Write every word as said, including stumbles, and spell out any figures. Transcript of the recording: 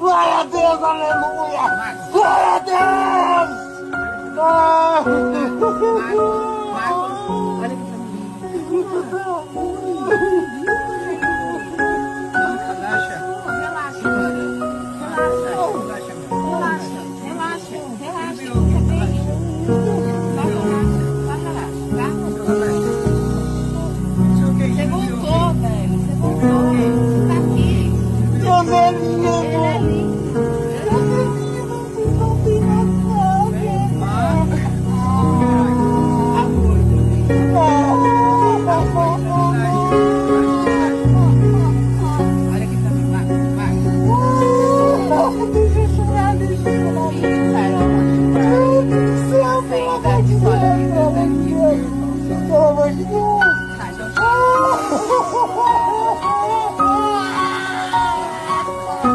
Glória a Deus, aleluia! Glória a Deus! Ah. Olha aqui pra mim. Relaxa. Relaxa. Relaxa. Relaxa. Relaxa. Relaxa. Fica bem. Só relaxa. Só relaxa, tá? Você voltou, velho. Você voltou. Tá aqui. Ele é lindo.